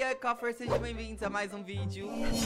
aí, Coffer, sejam bem-vindos a mais um vídeo.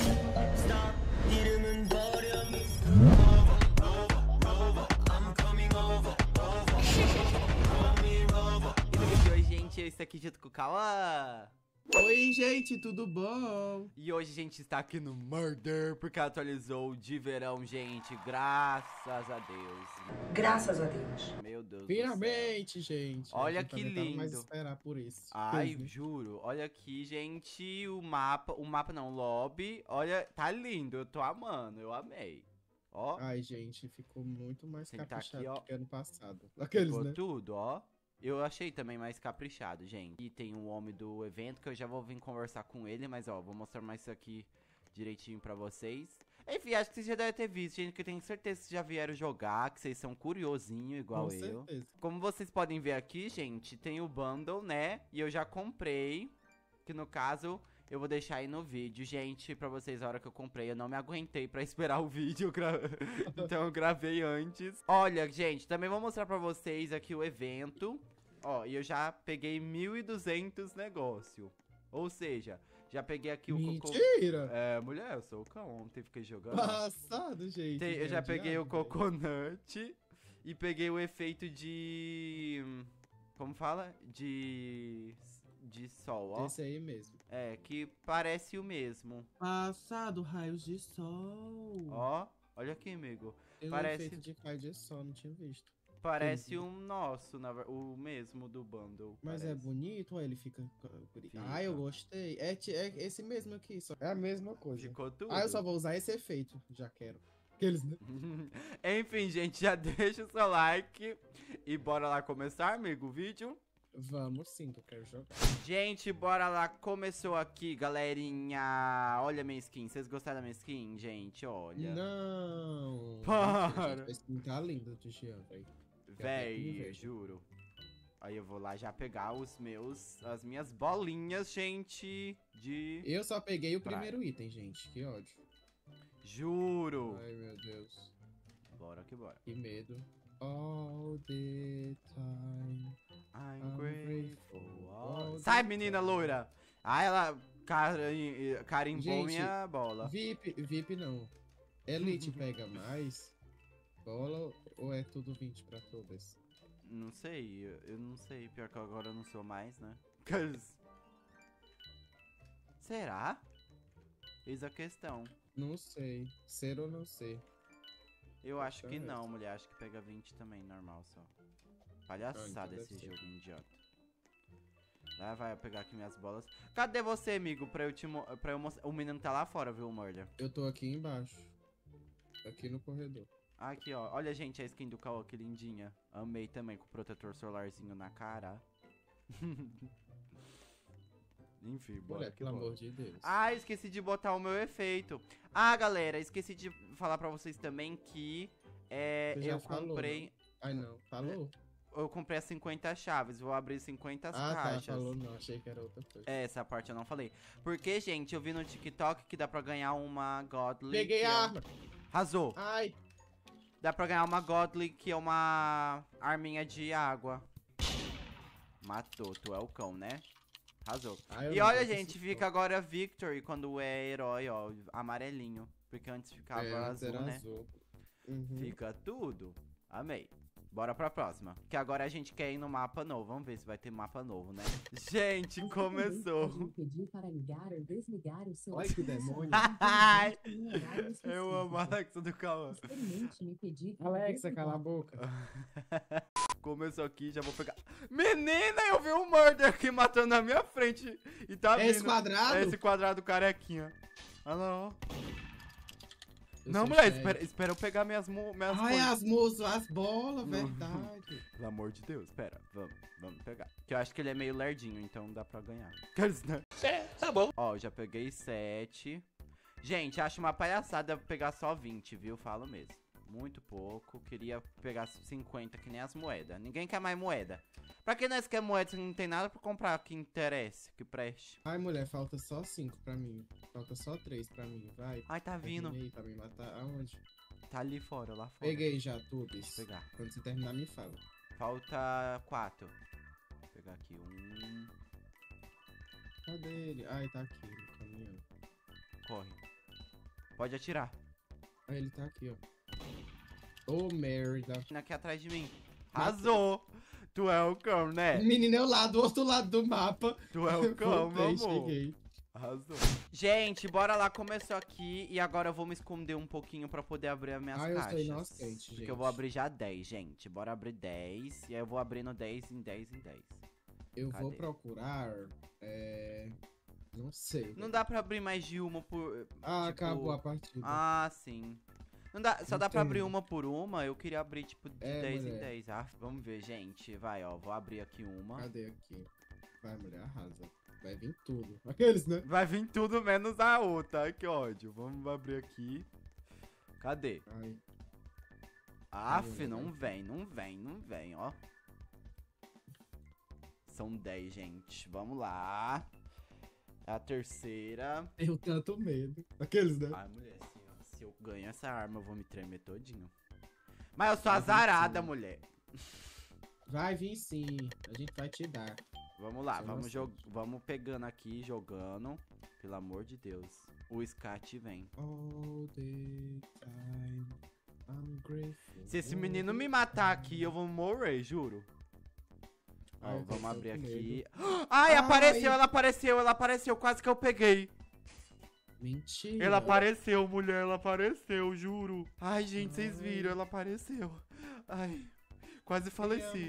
E no vídeo de hoje, gente, eu estou aqui junto com o Cauã. Oi, gente, tudo bom? E hoje a gente está aqui no Murder, porque atualizou de verão, gente, graças a Deus. Graças a Deus. Meu Deus do Finalmente, gente. Olha A gente que não aguentava mais lindo. esperar por isso. Ai, Né? juro, olha aqui, gente, o mapa não, o lobby, olha, tá lindo, eu tô amando, eu amei. Ó, Ai, gente, ficou muito mais Tem que tá caprichado aqui, ó. do que ano passado. Aqueles, ficou né? tudo, ó. Eu achei também mais caprichado, gente. E tem um homem do evento que eu já vou vir conversar com ele, mas ó, vou mostrar mais isso aqui direitinho pra vocês. Enfim, acho que vocês já devem ter visto, gente, que eu tenho certeza que vocês já vieram jogar, que vocês são curiosinho igual Com eu. certeza. Como vocês podem ver aqui, gente, tem o bundle, né? E eu já comprei, que no caso eu vou deixar aí no vídeo, gente, pra vocês a hora que eu comprei. Eu não me aguentei pra esperar o vídeo, então eu gravei antes. Olha, gente, também vou mostrar pra vocês aqui o evento. Ó, e eu já peguei 1.200 negócio. Ou seja, já peguei aqui o cocô. Mentira! É, mulher, eu sou o cão, ontem fiquei jogando. Passado, gente. Eu já peguei o diabo, coconut e peguei o efeito de... Como fala? De sol, ó. Esse aí mesmo. É, que parece o mesmo. Passado, raios de sol. Ó, olha aqui, amigo. Tem parece- um efeito de raio de sol, não tinha visto. Parece um nosso, o mesmo do bundle. Mas é parece. bonito, ó, ele fica... Fica. Ah, eu gostei. É esse mesmo aqui, só. É a mesma coisa. Ficou tudo. Ah, eu só vou usar esse efeito, já quero. Aqueles, né? Enfim, gente, já deixa o seu like e bora lá começar, amigo, o vídeo. Vamos sim, que eu quero jogar. Gente, bora lá, começou aqui, galerinha. Olha a minha skin, vocês gostaram da minha skin, gente? Olha. Não! Para. Esse skin tá lindo do Jean, velho. Véi, juro. Aí eu vou lá já pegar as minhas bolinhas, gente, de... Eu só peguei o Praia. primeiro item, gente. Que ódio. Juro. Ai, meu Deus. Bora que bora. Que medo. All the time. I'm grateful all Sai, the menina time. loira. Ah, ela carimbou Gente, minha bola. VIP não. Elite pega mais bola ou é tudo 20 pra todas? Não sei, eu não sei. Pior que agora eu não sou mais, né? Será? Eis a questão. Não sei. Ser ou não ser. Eu acho que Então é não, mulher. Acho que pega 20 também, normal só. Palhaçada então esse deve ser. jogo idiota. Lá vai eu pegar aqui minhas bolas. Cadê você, amigo? Pra eu mostrar. O menino tá lá fora, viu, Murder? Eu tô aqui embaixo. Aqui no corredor. Aqui, ó. Olha, gente, a skin do Cauã, que lindinha. Amei também, com o protetor solarzinho na cara. Enfim, bora Mulher, que pelo bora. amor de Deus. Ah, esqueci de botar o meu efeito. Ah, galera, esqueci de falar pra vocês também que Você já eu falou, comprei... Ai, não. Falou? Eu comprei as 50 chaves, vou abrir 50 Ah, tá. caixas. Falou não. Achei que era outra coisa. É, essa parte eu não falei. Porque, gente, eu vi no TikTok que dá pra ganhar uma Godly. Peguei que a é arma. Arrasou. Ai. Dá pra ganhar uma Godly, que é uma arminha de água. Matou, tu é o cão, né? Arrasou. Ai, eu E não olha, gosto gente, desse fica agora Victory quando é herói, ó, amarelinho. Porque antes ficava antes azul, era né? azul. Uhum. Fica tudo. Amei. Bora pra próxima. Que agora a gente quer ir no mapa novo. Vamos ver se vai ter mapa novo, né? Gente, começou. Pode me pedir para ligar ou desligar o seu Olha que demônio. Ai, em horário eu amo a específico. Alexa do Cauã. Experimente me pedir para Alexa, cala a desligar. boca. Começou aqui, já vou pegar. Menina, eu vi um murder aqui matando na minha frente. E tá É esse vindo. quadrado? É esse quadrado carequinha. Olha lá, ó. Eu Não, sou mulher, chefe. espera eu pegar minhas Ai, coisas. as bolas, Não. verdade. Pelo amor de Deus, espera, vamos pegar. Que eu acho que ele é meio lerdinho, então dá pra ganhar. Tá bom. Ó, já peguei 7. Gente, acho uma palhaçada pegar só 20, viu? Falo mesmo. Muito pouco. Queria pegar 50, que nem as moedas. Ninguém quer mais moeda. Pra que nós quer moeda se não tem nada pra comprar que interesse, que preste? Ai, mulher, falta só 5 pra mim. Falta só 3 pra mim, vai. Ai, tá vindo. Terminei pra me matar. Aonde? Tá ali fora, lá fora. Peguei já tudo Vou isso. pegar. Quando você terminar, me fala. Falta 4. Vou pegar aqui 1. Cadê ele? Ah, ele tá aqui no caminhão. Corre. Pode atirar. Ah, ele tá aqui, ó. Ô, merda. Aqui atrás de mim. Arrasou. Tu é o cão, né? Menino é lá do outro lado do mapa. Tu é o cão, meu Voltei, amor. cheguei. Arrasou. Gente, bora lá. Começou aqui. E agora eu vou me esconder um pouquinho pra poder abrir as minhas Eu caixas. sou inocente, gente. Porque eu vou abrir já 10, gente. Bora abrir 10. E aí eu vou abrindo 10 em 10 em 10. Eu vou Cadê? procurar... Não sei. Não dá pra abrir mais de uma por... Ah, tipo- acabou a partida. Ah, sim. Não dá, só dá pra abrir Entendo. uma por uma. Eu queria abrir, tipo, de 10 em mulher. 10. Ah, vamos ver, gente. Vai, ó. Vou abrir aqui uma. Cadê aqui? Vai, mulher, arrasa. Vai vir tudo. Aqueles, né? Vai vir tudo menos a outra. Ai, que ódio. Vamos abrir aqui. Cadê? Ai, Aff, Cadê, não né? vem, não vem, não vem, ó. São 10, gente. Vamos lá. É a terceira. tenho tanto medo. Aqueles, né? Ai, mulher, se eu ganho essa arma, eu vou me tremer todinho. Mas eu sou Vai vir azarada, sim. mulher. Vai vir sim. A gente vai te dar. Vamos lá, Sem vamos, noção. vamos pegando aqui, jogando. Pelo amor de Deus. O Scat vem. All the time. I'm grateful. Se esse all menino the me matar time. aqui, eu vou morrer, juro. Ó, Ai, eu tô vamos abrir tanto aqui. medo. Ai, Ai. apareceu, ela apareceu, ela apareceu. Quase que eu peguei. Mentira. Ela apareceu, mulher, ela apareceu, juro. Ai, gente, vocês Ai. viram, ela apareceu. Ai, quase faleci.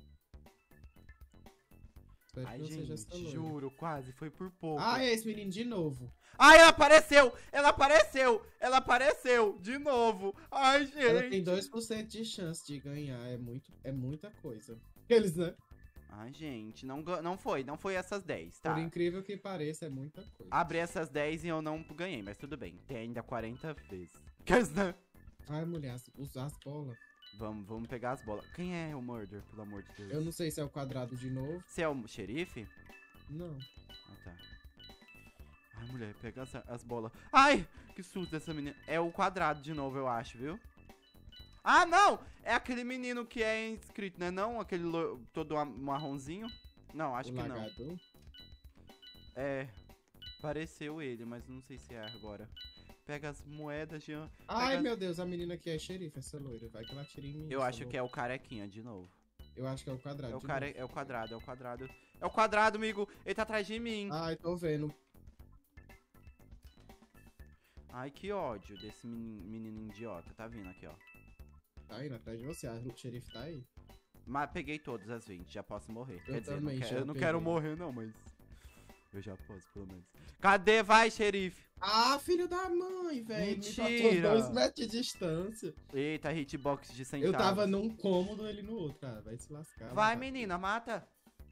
Espero Ai, que não seja essa gente, loira. juro, quase, foi por pouco. Ai, é esse menino de novo. Ai, ela apareceu, ela apareceu, ela apareceu, de novo. Ai, Ela tem gente. 2% de chance de ganhar. É muita coisa. Eles, né? Ai, gente, não foi essas 10, tá? Por incrível que pareça, é muita coisa. Abri essas 10 e eu não ganhei, mas tudo bem. Tem ainda 40 vezes. Quer dizer, Ai, mulher, usar as bolas. vamos pegar as bolas. Quem é o Murder, pelo amor de Deus? Eu não sei se é o quadrado de novo. Você é o xerife? Não. Ah, tá. Ai, mulher, pega as bolas. Ai, que susto dessa menina. É o quadrado de novo, eu acho, viu? Ah, não! É aquele menino que é inscrito, né? Não, aquele todo marronzinho. Não, acho O que não. lagador. É, pareceu ele, mas não sei se é agora. Pega as moedas, Jean. Ai, Pega- meu Deus, a menina que é xerife, essa loira. Vai que ela tira em mim. Eu essa acho que louca. é o carequinha de novo. Eu acho que é o quadrado. É o, de cara, novo. é o quadrado, é o quadrado. É o quadrado, amigo. Ele tá atrás de mim. Ai, tô vendo. Ai, que ódio desse menino idiota. Tá vindo aqui, ó. Tá indo atrás de você. O xerife tá aí. Mas peguei todas as 20, já posso morrer. Eu Quer dizer, também já eu não peguei. quero morrer, não, mas. Eu já posso, pelo menos. Cadê? Vai, xerife! Ah, filho da mãe, velho. Me Mentira. passou 2 metros de distância. Eita, hitbox de Eu centavos. tava num cômodo, ele no outro. Ah, vai se lascar. Vai, vai. menina, mata!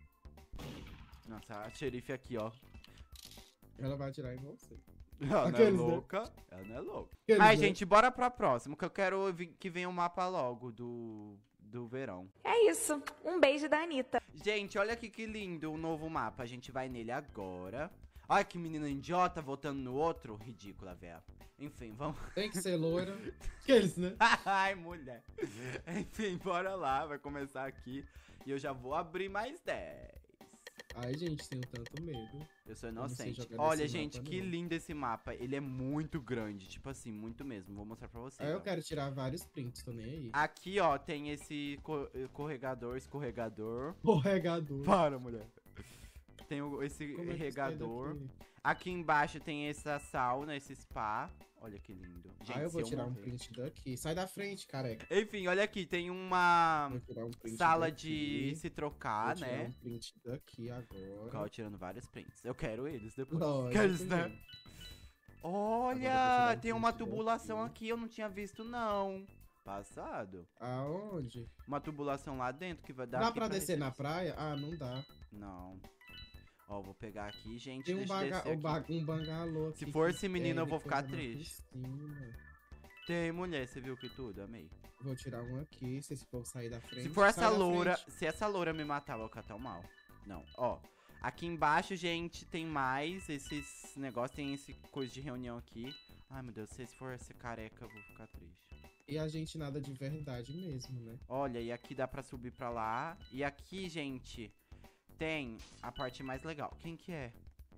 Nossa, a xerife aqui, ó. Ela vai atirar em você. Ela não é Aqueles, né? louca. Ela não é louca. Aqueles, Ai, né? gente, bora pra próxima, que eu quero que venha o mapa logo do verão. É isso. Um beijo da Anitta. Gente, olha aqui que lindo o novo mapa. A gente vai nele agora. Olha que menina idiota voltando no outro. Ridícula, velho. Enfim, vamos. Tem que ser loira. Aqueles, né? Ai, mulher. Enfim, bora lá. Vai começar aqui. E eu já vou abrir mais 10. Ai, gente, tenho tanto medo. Eu sou não sei inocente. jogar Olha, nesse gente, mapa, que não. lindo esse mapa. Ele é muito grande. Tipo assim, muito mesmo. Vou mostrar pra vocês. Aí eu ó. quero tirar vários prints, tô nem aí. Aqui, ó, tem esse escorregador. O regador. Para, mulher. Tem esse Como é que sai regador. daqui? Aqui embaixo tem essa sauna, esse spa. Olha que lindo. Gente, Ah, eu vou se tirar um morrer. print daqui. Sai da frente, careca. Enfim, olha aqui, tem uma Vou tirar um print sala daqui. de se Vou trocar, tirar né? um print daqui agora. Ficava tirando vários prints. Eu quero eles depois. Lógico, Queres, né? gente. Agora eu Olha, vou tirar um tem uma print tubulação daqui. aqui, eu não tinha visto, não. Passado. Aonde? Uma tubulação lá dentro que vai dar. Dá aqui pra descer na residência. praia? Ah, não dá. Não. Ó, vou pegar aqui, gente. Tem deixa eu descer aqui. um bangalô aqui. Se for que esse menino, eu vou depois ficar é uma triste. piscina. Tem mulher, você viu que tudo? Amei. Vou tirar um aqui, se esse povo sair da frente. Se for essa Sai da loura, frente. se essa loura me matar, eu vou ficar tão mal. Não, ó. Aqui embaixo, gente, tem mais esses negócios, tem esse coisa de reunião aqui. Ai, meu Deus, se esse for essa careca, eu vou ficar triste. E a gente nada de verdade mesmo, né? Olha, e aqui dá pra subir pra lá. E aqui, gente, tem a parte mais legal. Quem que é?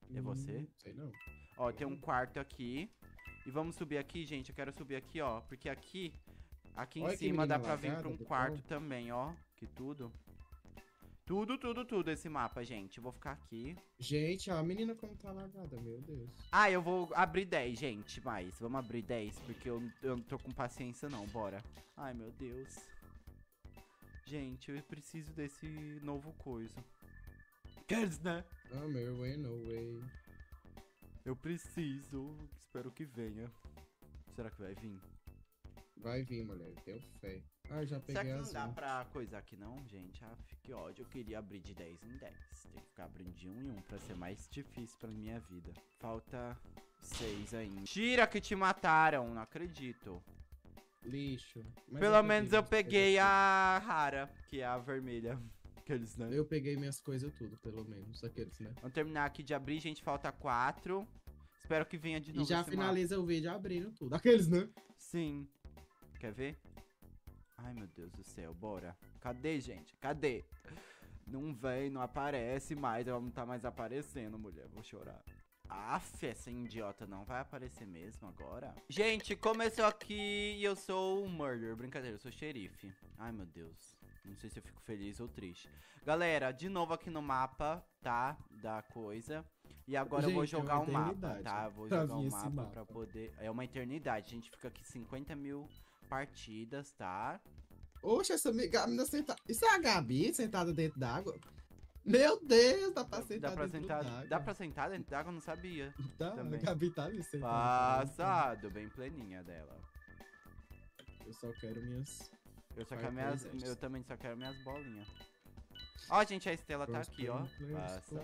É você? Sei não. Ó, tem um quarto aqui. E vamos subir aqui, gente. Eu quero subir aqui, ó. Porque aqui em Olha que cima dá menina pra vir largada pra um do quarto pão. também, ó. Que tudo. Tudo esse mapa, gente. Eu vou ficar aqui. Gente, ó, a menina como tá largada, meu Deus. Ah, eu vou abrir 10, gente, mais. Vamos abrir 10, porque eu não tô com paciência, não. Bora. Ai, meu Deus. Gente, eu preciso desse novo coisa. Queres, né? Ah, meu way, no way. Eu preciso. Espero que venha. Será que vai vir? Vai vir, mulher, tenho fé. Ah, já Será peguei que as não dá 20. pra coisar aqui, não, gente? Ah, que ódio. Eu queria abrir de 10 em 10. Tem que ficar abrindo de 1 em 1 pra ser mais difícil pra minha vida. Falta 6 ainda. Tira que te mataram, não acredito. Lixo. Mas Pelo menos eu minhas peguei coisas a rara, que é a vermelha. Aqueles, né? tudo. Eu peguei minhas coisas tudo, pelo menos. Aqueles, né? Vamos terminar aqui de abrir, gente. Falta 4. Espero que venha de novo E já esse finaliza o vídeo abrindo tudo. Aqueles, né? mapa. Sim. Quer ver? Ai, meu Deus do céu. Bora. Cadê, gente? Cadê? Não vem, não aparece mais. Ela não tá mais aparecendo, mulher. Vou chorar. Aff, essa idiota não vai aparecer mesmo agora. Gente, começou aqui e eu sou o Murder. Brincadeira, eu sou xerife. Ai, meu Deus. Não sei se eu fico feliz ou triste. Galera, de novo aqui no mapa, tá? Da coisa. E agora eu vou Gente, é jogar uma o mapa, eternidade tá? Eu vou pra jogar vir o esse mapa mapa. pra poder... É uma eternidade. A gente fica aqui 50 mil partidas, tá? Oxe, essa menina sentada. Isso é a Gabi sentada dentro d'água? Meu Deus, dá pra sentar Dá pra dentro sentar, d'água. dá pra sentar dentro d'água? Eu não sabia. Tá, também. a Gabi tá ali sentada. Passado, bem pleninha dela. Eu só quero minhas... Eu só Fire quero minhas... Players. Eu também só quero minhas bolinhas. Ó, gente, a Estela tá aqui, ó. Passa.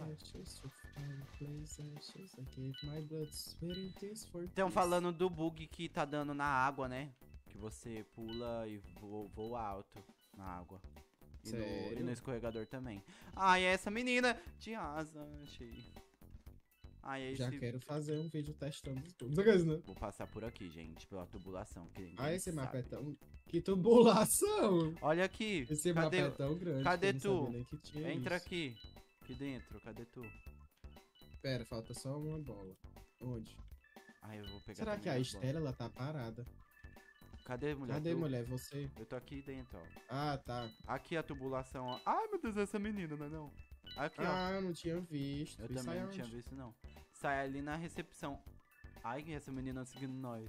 Estão falando do bug que tá dando na água, né? Que você pula e voa alto na água. E no Sério? escorregador também. Ai, essa menina de asa, achei. Ai, Já esse... quero fazer um vídeo testando tudo. Aqueles, né? Vou passar por aqui, gente, pela tubulação. Que ninguém Ah, esse mapa é sabe. tão... Que tubulação! Olha aqui. Esse Cadê? mapa é tão grande cadê que eu não tu? sabia nem que tinha Entra isso. aqui. Aqui dentro, cadê tu? Pera, falta só uma bola. Onde? Ai, eu vou pegar Será também que a as bolas. Estela, ela tá parada? Cadê, mulher? Cadê, Tu? mulher? Você? Eu tô aqui dentro, ó. Ah, tá. Aqui a tubulação, ó. Ai, meu Deus, essa menina, não é não? Aqui, ó. Ah, eu não tinha visto. Eu E também sai não tinha aonde? visto, não. Sai ali na recepção. Ai, essa menina seguindo nós.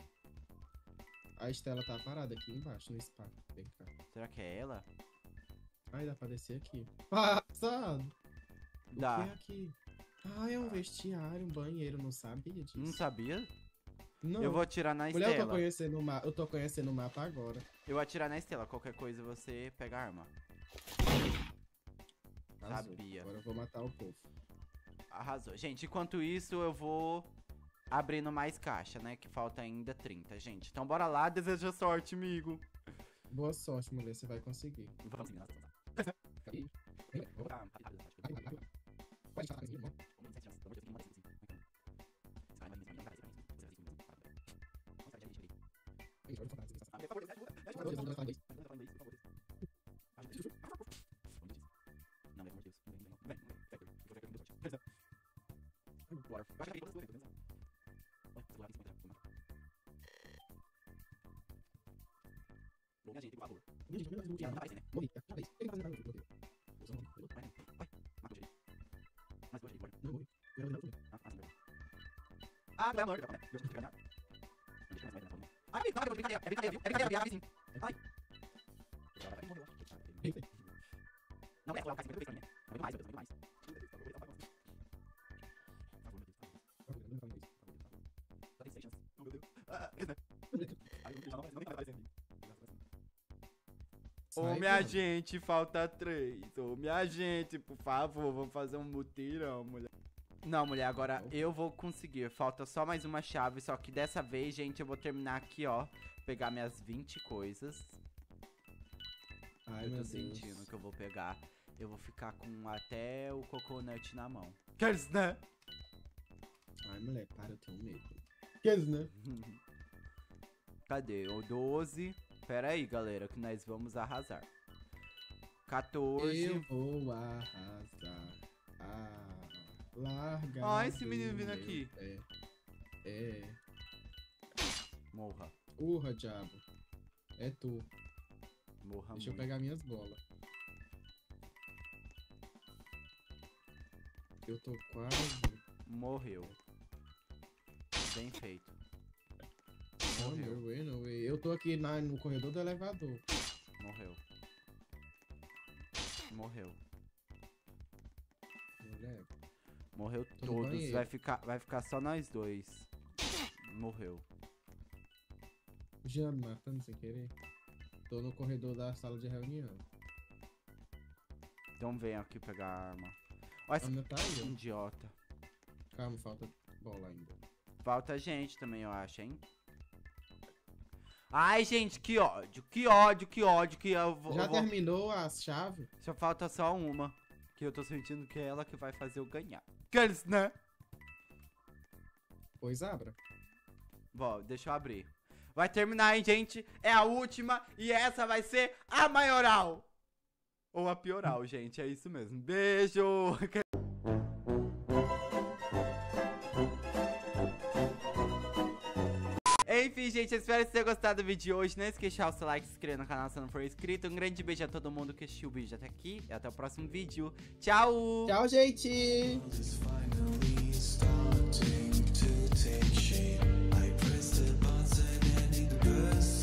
A Estela tá parada aqui embaixo, no spa. Vem cá. Será que é ela? Ai, dá pra descer aqui. Passado! O Dá. que é aqui? Ah, é um vestiário, um banheiro, não sabia disso. Não sabia? Não. Eu vou atirar na Mulher, Estela. eu tô conhecendo o mapa agora. Eu vou atirar na Estela. Qualquer coisa você pega a arma. Arrasou. Sabia. Agora eu vou matar o povo. Arrasou. Gente, enquanto isso, eu vou abrindo mais caixa, né? Que falta ainda 30, gente. Então bora lá, deseja sorte, amigo. Boa sorte, mulher, você vai conseguir. Vamos Ah, pelo amor de Deus. Ai, é brincadeira, sim. Ai. Não, é, colocar 50 vezes pra mim, né? Não mais, não mais. Só tem 6 chances. Oh, meu Deus. Ah, né? Ai, eu não vai aparecer em mim. Ô, Sai, minha cara. gente, falta 3. Ô, minha gente, por favor, vamos fazer um mutirão, mulher. Não, mulher, agora eu vou conseguir. Falta só mais uma chave, só que dessa vez, gente, eu vou terminar aqui, ó. Pegar minhas 20 coisas. Ai, Eu tô meu sentindo Deus. que eu vou pegar. Eu vou ficar com até o coconut na mão. Queres, né? Ai, mulher, para, eu tenho medo. Queres, né? Cadê? O 12. Pera aí, galera, que nós vamos arrasar. 14. Eu vou arrasar. Ah. Larga. Ó, esse menino vindo aqui. É. Morra. Urra, diabo. É tu. Morra Deixa eu muito. pegar minhas bolas. Eu tô quase. Morreu. Bem feito. Não, Morreu. no way, no way. Eu tô aqui no corredor do elevador. Morreu. Morreu. Mulher. Morreu Tô no todos. banheiro. Vai ficar só nós dois. Morreu. Já me matando sem querer. Tô no corredor da sala de reunião. Então vem aqui pegar a arma. Olha esse Ainda tá aí, ó. idiota. Calma, falta bola ainda. Falta gente também, eu acho, hein? Ai, gente, que ódio, que ódio, que ódio, que eu vou... Já eu vou- terminou as chaves? Só falta só uma. Que eu tô sentindo que é ela que vai fazer eu ganhar. Aqueles, né? Pois abra. Bom, deixa eu abrir. Vai terminar, hein, gente? É a última e essa vai ser a maioral. Ou a pioral, gente. É isso mesmo. Beijo! Enfim, gente, eu espero que vocês tenham gostado do vídeo de hoje. Não esqueça de deixar o seu like, se inscrever no canal se não for inscrito. Um grande beijo a todo mundo que assistiu o vídeo até aqui. E até o próximo vídeo. Tchau! Tchau, gente! Is finally starting to take shape. I press the button and it bursts.